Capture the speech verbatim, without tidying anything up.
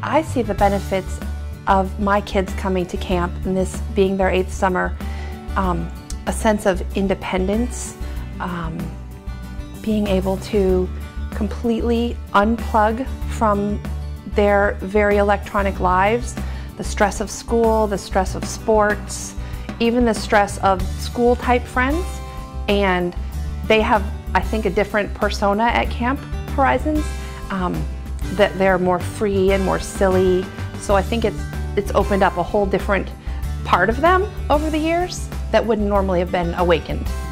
I see the benefits of my kids coming to camp and this being their eighth summer, um, a sense of independence, um, being able to completely unplug from their very electronic lives, the stress of school, the stress of sports, even the stress of school type friends. And they have, I think, a different persona at Camp Horizons, um, that they're more free and more silly. So I think it's, it's opened up a whole different part of them over the years that wouldn't normally have been awakened.